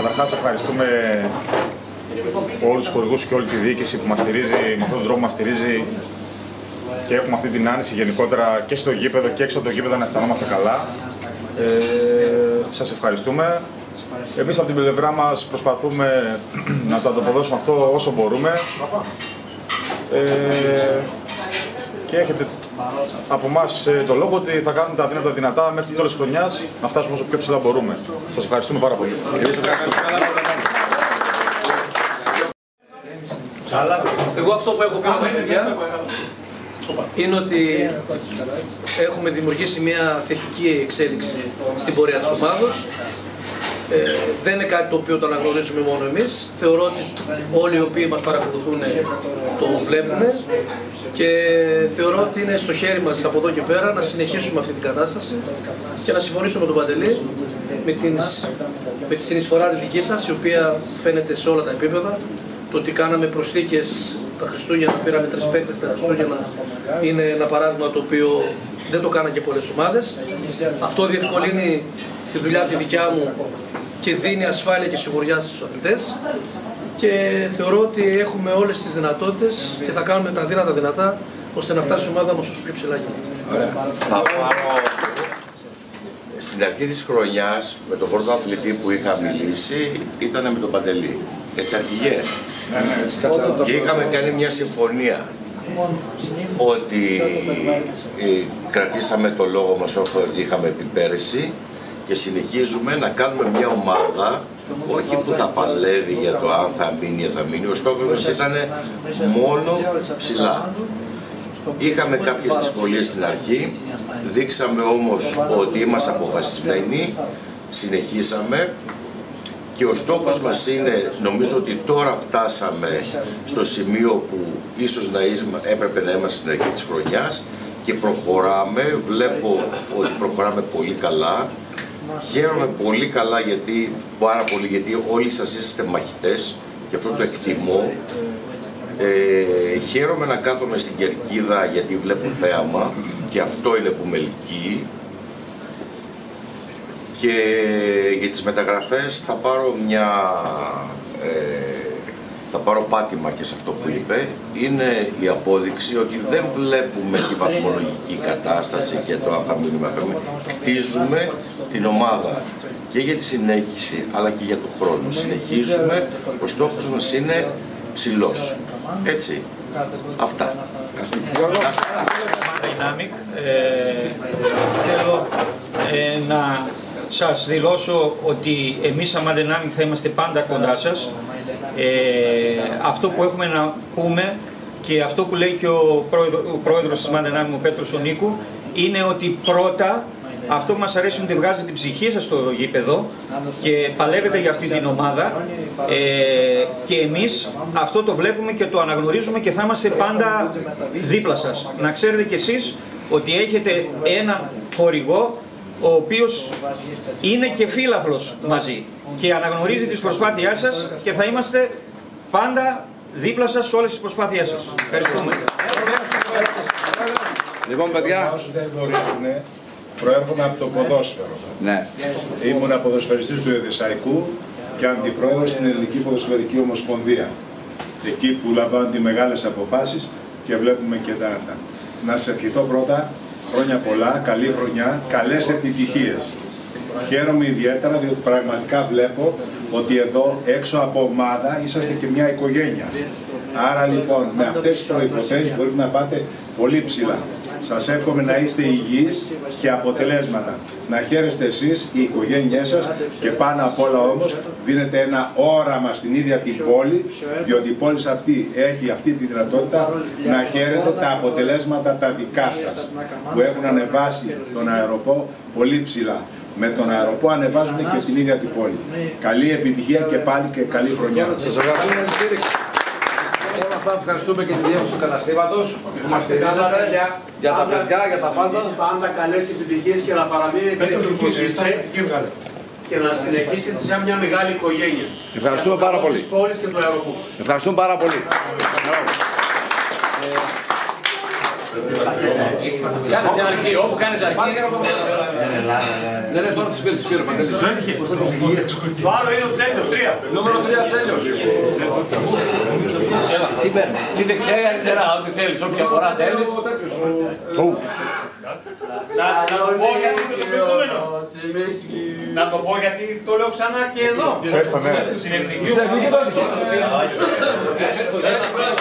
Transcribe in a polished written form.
Καταρχάς ευχαριστούμε όλους τους χορηγούς και όλη τη διοίκηση που μας στηρίζει, με αυτόν τον τρόπο μας στηρίζει και έχουμε αυτή την άνεση γενικότερα και στο γήπεδο και έξω από το γήπεδο να αισθανόμαστε καλά. Σας ευχαριστούμε. Εμείς από την πλευρά μας προσπαθούμε να το ανταποδώσουμε αυτό όσο μπορούμε. Και έχετε από εμάς το λόγο ότι θα κάνουμε τα αδύνατα δυνατά μέχρι το τέλος της χρονιάς να φτάσουμε όσο πιο ψηλά μπορούμε. Σας ευχαριστούμε πάρα πολύ. Εγώ αυτό που έχω πει με τα παιδιά είναι ότι έχουμε δημιουργήσει μια θετική εξέλιξη στην πορεία της ομάδος. Δεν είναι κάτι το οποίο το αναγνωρίζουμε μόνο εμείς. Θεωρώ ότι όλοι οι οποίοι μας παρακολουθούν το βλέπουν και θεωρώ ότι είναι στο χέρι μας από εδώ και πέρα να συνεχίσουμε αυτή την κατάσταση και να συμφωνήσουμε με τον Παντελή με τη συνεισφορά τη δική σας, η οποία φαίνεται σε όλα τα επίπεδα. Το ότι κάναμε προσθήκες τα Χριστούγεννα, πήραμε 3 παίκτες τα Χριστούγεννα, είναι ένα παράδειγμα το οποίο δεν το κάναν και πολλές ομάδες. Αυτό διευκολύνει τη δουλειά τη δικιά μου και δίνει ασφάλεια και σιγουριά στους αθλητές και θεωρώ ότι έχουμε όλες τις δυνατότητες και θα κάνουμε τα δύνατα δυνατά ώστε να φτάσει η ομάδα μας όσο πιο ψηλά γίνεται. Θα πάρω στην αρχή της χρονιάς με τον πρώτο αθλητή που είχα μιλήσει ήταν με τον Παντελή, έτσι αρχηγέ. Και είχαμε κάνει μια συμφωνία ότι κρατήσαμε το λόγο μας όσο είχαμε πει πέρυσι και συνεχίζουμε να κάνουμε μια ομάδα όχι που θα παλεύει για το αν θα μείνει ή θα μείνει. Ο στόχος μας ήταν μόνο ψηλά. Είχαμε κάποιες δυσκολίες στην αρχή, δείξαμε όμως ότι είμαστε αποφασισμένοι, συνεχίσαμε και ο στόχος μας είναι, νομίζω ότι τώρα φτάσαμε στο σημείο που ίσως έπρεπε να είμαστε στην αρχή της χρονιάς και προχωράμε, βλέπω ότι προχωράμε πολύ καλά. Χαίρομαι πολύ καλά πάρα πολύ γιατί όλοι σας είσαστε μαχητές και αυτό το εκτιμώ. Χαίρομαι να κάθομαι στην κερκίδα γιατί βλέπω θέαμα και αυτό είναι που με ελκύει. Και για τις μεταγραφές θα πάρω πάτημα και σε αυτό που είπε. Είναι η απόδειξη ότι δεν βλέπουμε τη βαθμολογική κατάσταση και το αν θα μείνουμε. Χτίζουμε την ομάδα και για τη συνέχιση αλλά και για τον χρόνο. Συνεχίζουμε, ο στόχος μας είναι ψηλός. Έτσι. Αυτά. Θέλω να σας δηλώσω ότι εμείς σαν Dynamic θα είμαστε πάντα κοντά σας. Αυτό που έχουμε να πούμε και αυτό που λέει και ο πρόεδρος της Dynamic, ο Πέτρος ο Νίκου, είναι ότι πρώτα αυτό που μας αρέσει είναι ότι βγάζετε την ψυχή σας στο γήπεδο και παλεύετε για αυτή την ομάδα και εμείς αυτό το βλέπουμε και το αναγνωρίζουμε και θα είμαστε πάντα δίπλα σας. Να ξέρετε κι εσείς ότι έχετε έναν χορηγό ο οποίος είναι και φίλαθλος μαζί και αναγνωρίζει τις προσπάθειές σας και θα είμαστε πάντα δίπλα σας σε όλες τις προσπάθειές σας. Ευχαριστούμε. Λοιπόν, παιδιά, όσοι δεν γνωρίζουν, προέρχομαι από το ποδόσφαιρο. Ναι. Ήμουν ποδοσφαιριστής του Εδεσσαϊκού και αντιπρόεδρος στην Ελληνική Ποδοσφαιρική Ομοσπονδία. Εκεί που λαμβάνονται μεγάλες αποφάσεις και βλέπουμε και τα αυτά. Να σε ευχηθώ πρώτα χρόνια πολλά, καλή χρονιά, καλές επιτυχίες. Χαίρομαι ιδιαίτερα διότι πραγματικά βλέπω ότι εδώ έξω από ομάδα είσαστε και μια οικογένεια. Άρα λοιπόν με αυτές τις προϋποθέσεις μπορείτε να πάτε πολύ ψηλά. Σας εύχομαι να είστε υγιείς και αποτελέσματα. Να χαίρεστε εσείς, οι οικογένειές σας και πάνω απ' όλα όμως δίνετε ένα όραμα στην ίδια την πόλη, διότι η πόλη αυτή έχει αυτή τη δυνατότητα να χαίρετε τα αποτελέσματα τα δικά σας που έχουν ανεβάσει τον αεροπό πολύ ψηλά. Με τον αεροπό ανεβάζουν και την ίδια την πόλη. Καλή επιτυχία και πάλι και καλή χρονιά. Σας ευχαριστούμε για τη στήριξη. Όλα αυτά ευχαριστούμε και τη διεύθυνση του καταστήματος που μας στηρίζετε για τα παιδιά, για τα πάντα. Πάντα καλές επιτυχίες και να παραμείνετε έτσι όπως είστε και να συνεχίσετε σαν μια μεγάλη οικογένεια. Ευχαριστούμε πάρα πολύ. Της πόλης και του αεροπού. Ευχαριστούμε πάρα πολύ. Κάνεις αρκή, όπου κάνεις αρκή. Ναι, τώρα τις πήρε Παντελής. Το άλλο είναι ο Τσέλιος 3. Νούμερο 3 Τσέλιος. Τι παίρνει, τι δεξιά ή αριστερά, ό,τι θέλεις, όποια φορά θέλεις. Να το πω γιατί το λέω ξανά και εδώ. Πες το, ναι. Στην εθνική ομάδα.